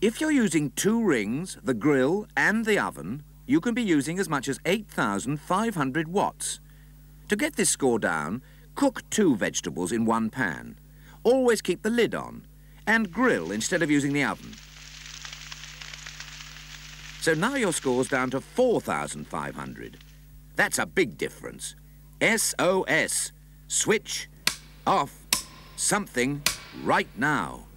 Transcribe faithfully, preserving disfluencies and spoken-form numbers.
If you're using two rings, the grill and the oven, you can be using as much as eight thousand five hundred watts. To get this score down, cook two vegetables in one pan. Always keep the lid on and grill instead of using the oven. So now your score's down to four thousand five hundred. That's a big difference. S O S. Switch off something right now.